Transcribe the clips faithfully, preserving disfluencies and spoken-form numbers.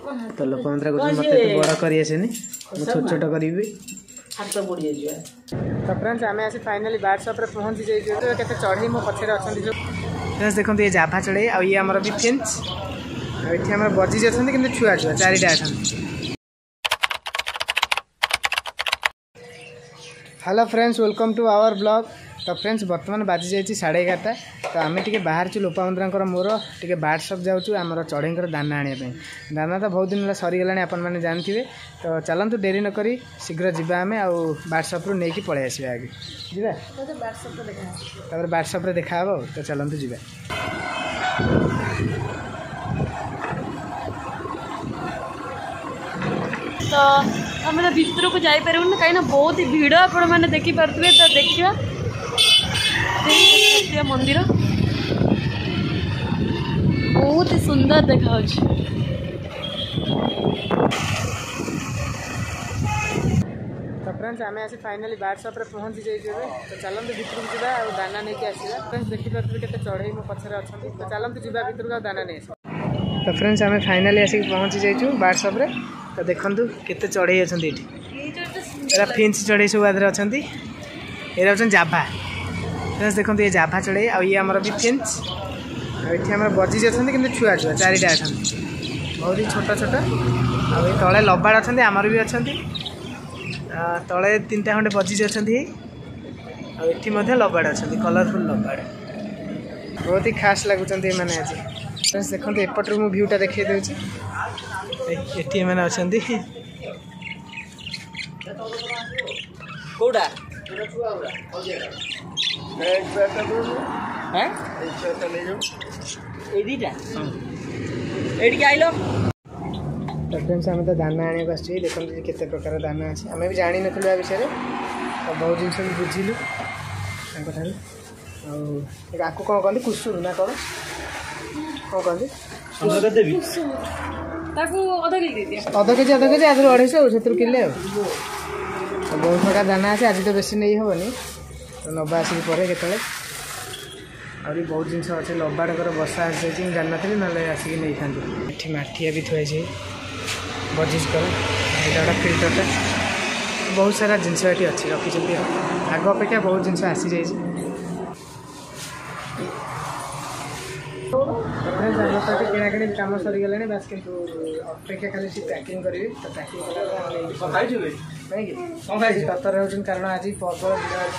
तो लोपामुद्रा को मत बड़ कर छोट छोट करी हाथ पड़ जाए। तो फ्रेंड्स आम आसी फाइनाली बाट शॉप रे पहुंची जाइए केते चढ़ई मो पछरे अछंती जो फ्रेंड्स देखंतु ये जाभा चढ़ई आ ये हमर भी फिंच आ एठी हमर बजी अछंती किंतु छुआ छुआ चारिटा अछंती। Hello friends welcome to our blog. तो फ्रेंड्स बर्तमान बाजी जाइए साढ़े एगारटा तो आम टे बाहर लोपामुद्रा मोर टे बाट शॉप जाऊँ आमर चढ़ईर दाना आने दाना तो बहुत दिन सरीगला आपण मैंने जानते। तो चलतु डेरी नक शीघ्र जावा आम आउ बाट शॉप रू नहीं पलि आस आगे जावा बाट शॉप देखा तो चलतु जा। तो आम भितर को जापर कहीं बहुत ही भिड़ आपण मैंने देखिपे। तो देखा मंदिर बहुत ही सुंदर देखा। तो फ्रेंड्स आम आसी फाइनाली बाट शॉप रे पहुंची जाइए तो चलतु भितर को जा दाना नहीं आसा। फ्रेंड्स देखिपे के चढ़ई मो पछरे अच्छा तो चलतु जा भितर को दाना नहीं आस। तो फ्रेंड्स आम फाइनाली आसिक पहुंची जाइए बाट शॉप रे तो देखु केते चढ़ई अच्छा फिंच चढ़ई सब आदि अच्छा ये हूँ जाभा। फ्रेंड्स देखो ये जाभा चढ़ई आ ये आमर भी फिंच आम बजी अच्छा कि छुआ छुआ चारिटा अच्छा बहुत ही छोट छोट आ तले लबाड़ अच्छा आमर भी अच्छा तले तीन टा खंडे बजी अच्छा आठी लबाड़ अच्छा कलरफुल लबाड़ बहुत ही खास लगुच मैंने आज। फ्रेंड्स देखो एपटर मु भ्यूटा देखा दूसरी ये मैंने अच्छा कौटा तो फ्रेंड्स आम तो दाना आने को आसो देखते केते प्रकार दाना अच्छे आम भी जानी नु आ विषय तो बहुत जिन भी बुझिलु आपको कौन कहते कुसुम ना कौन कौन कहते अध केजी अध केजी आज अढ़ाई सौ से किले तो बहुत प्रकार दाना अच्छे आज तो बेसी नहीं हेनी तो नवा आसिक पर केतले आहुरी बहुत जिन अच्छे लबाड़कर बसा आसी जान नी ना आसिक नहीं था ये माठिया भी थुआई बजिज कर यहाँ गोटे फिल्टरटा बहुत सारा जिनस ये अच्छी रखी आग अपेक्षा बहुत जिन आसी जाए। किणाकिणी कम सरीगला बास कि अपेक्षा खाली सी पैकिंग करेंगे तो पैकिंग नहीं ततर हो कारण आज प्रबल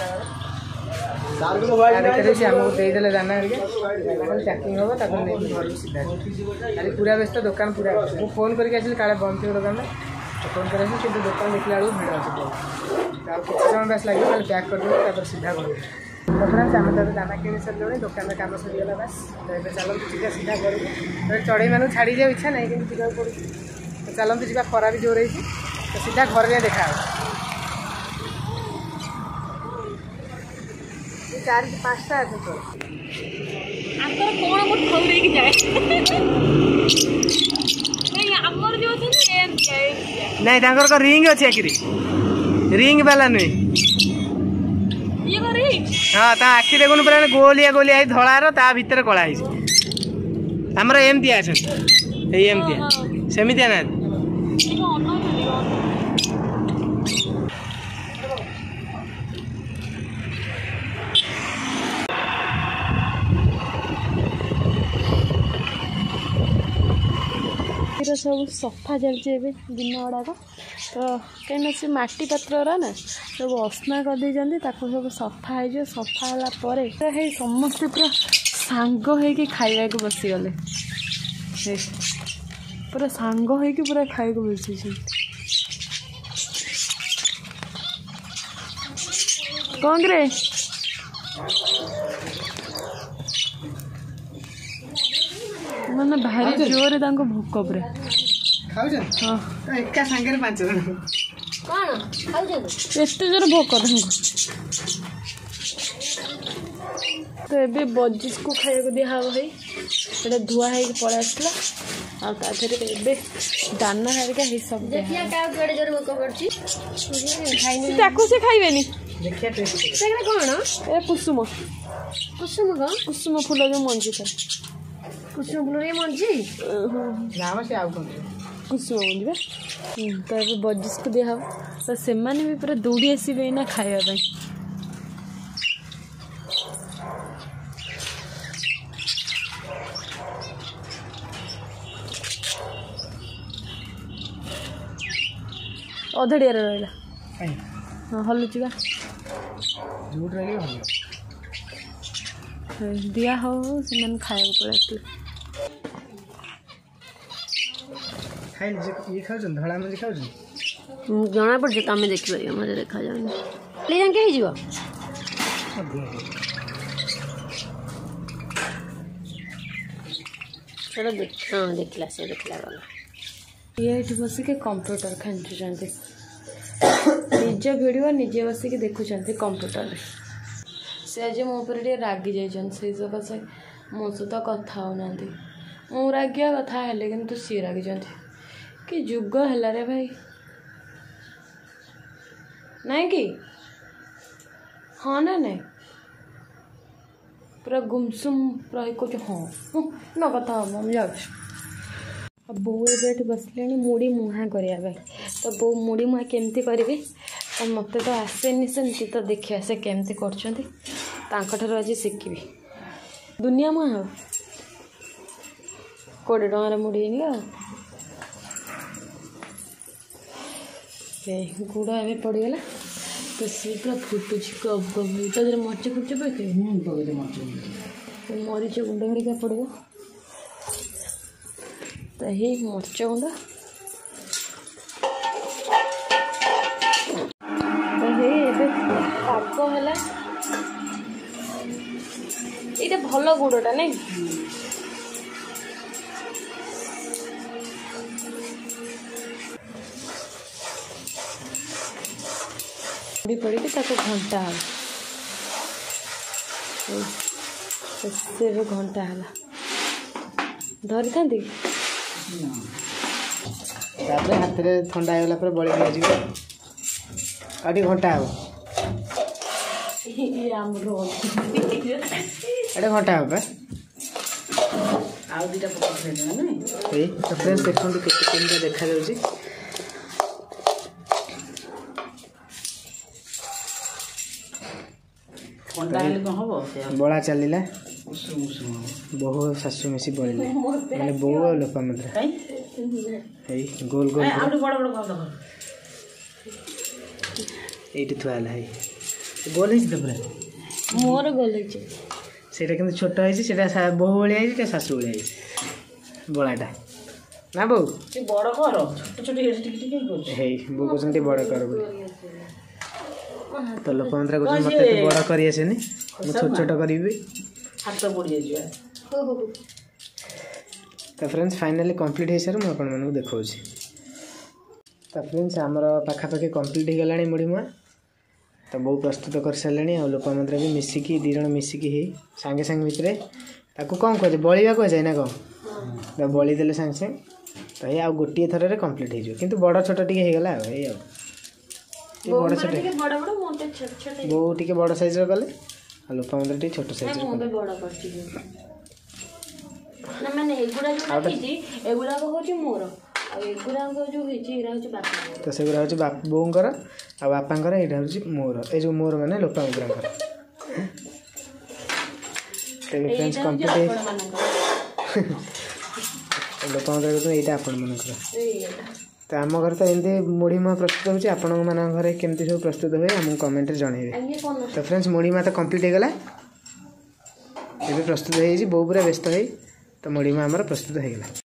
भिड़ आमको देदेले दाना पैकिंग हम तक नहीं घर सीधा खाली पूरा व्यस्त दुकान पूरा मुझे फोन करके काले बंद थी दुकान फोन कर दुकान देखला बेलू भिड़ अच्छे कुछ समय बस लगे खाली पैक करदेवे सीधा कर। तो फ्रेंड्स आम तो दाना किणी सारे दुकान में कम सरीगला बास तो ये चलते सीधा सीधा कर चढ़ई मान छाड़ी जाए इच्छा नहीं कि जावाक पड़े तो चलते जा खरा भी जोर रही तो सीधा घर जाए देखा चार पाँचटा अच्छे तो नहीं रिंग अच्छे आखिरी रिंग वाला नुहे हाँ ता आखि देखुन पूरा गोलिया गोलिया धलार ता भितर कला आमर एमती एमती सेमती ना सब सफा चलছে दिन गुड़ाक तो कहीं से माटी पत्र ना सब असना कर सब सफा हो सफा है समस्ते पूरा सांग हो खाया को बसीगले पूरा सांग हो पूरा खाया को बसी कौन रे मैंने भारी जोर भोक पूरा एका सांगे पांच जन एत जोर भोक तो ये बजिस को खाया दिहब भाई ये धुआ है पलि आसला आगे दाना हारिका सब से खाइबेनी कौन ए कुसुम कुसुम कौन कुसुम फूल जो मंजी था कुसुम फूल मंजी नाम से आउ कुसुम बुझे तो ये बजिस को दिया तो से भी पूरा दौड़ी आसवे ना खावाई अधड़िया रहा हाँ हलुची बा दिया हो से खाया पड़े जना पड़े तुम देखिए मजे देखा जाए चलो देख हाँ देखला से देखला गला ये बसिक कंप्यूटर खेचुंट निज भिड निजे बसिक देखुं कंप्यूटर से आज मो पर रागि जाइए सकाशे मो सहित कथा होना मु रागिया कथा है कि सी रागि कि जुग है रे भाई नहीं कि हाँ ना नहीं पूरा गुमसुम पूरा कुछ हाँ ना कथा हम जाऊँ बो एट बसले मुड़ी मुहा करने तो बो मुड़ी मुहा केमती करी तो मत तो आसेनी सेमती तो देखिए से केमती कर आज शिखी दुनिया मुहा कोड़े टकर मुड़ी गुड़ा ए पड़गला तो सी पूरा फुटुच कब कब मर्च फुच पके मरीच गुंड हरिका पड़ो तो यही मर्च गुंड तो ये पाग है ये भल गुड़टा नहीं पड़ी घंटा है घंटा है धरी था हाथ में ठंडा होगा बड़ी दिया आठ घंटा हे घंटा हे आउ दुटा फ्रेंड्स देखो केमती देखा जाऊँगी बड़ा चलला बहु शाशु मिसी बढ़ले मैंने बो और लोपामुद्रा गोल गोल ये थुआ है गोल पूरा मोर गोल से छोट है बहु भाई शाशु भाई बड़ाटा ना बो बड़ कर छोट बो कहते बड़ कर तो लोपामुद्रा कहते मत बड़ कर आसेनी मुझे छोट छोट करी हाथ पड़ी जाए तो फ्रेंड्स फाइनली कंप्लीट हो सारे मुझे आपको देखा तो फ्रेंड्स आमर पाखापाखि कंप्लीट हो गला मुड़ी मुआ तो बहु प्रस्तुत कर सारे और लोपामुद्रा भी मिसिकी दी जन मिसिकी सांगे सांगे भितर ताकू कौन कहे बलिया कहे ना कौन तो बली देले सांगे सांगे तो ये आउ गोटे थर कंप्लीट हो बड़ छोट टे होगा बड़ छोट बहु टे बड़ साइज गले लोपामुद्रा टे छोट साइज तो से हूँ बोर आ बापांकर यहाँ हूँ मोर ए जो मोर माने लोपामुद्रा फ्रेंड्स कंप्लीट लोपामुद्रा यहाँ आपण मान तो आम घर तो एमती मुढ़ी मुआ प्रस्तुत होती आपण घर केमती सब प्रस्तुत हुए आमको कमेंट जनइबे तो फ्रेंड्स मुढ़ी मुआ तो कंप्लीट होगा ये प्रस्तुत हो बहु पूरा व्यस्त हो तो मुढ़ी मुआ आमर प्रस्तुत होगा।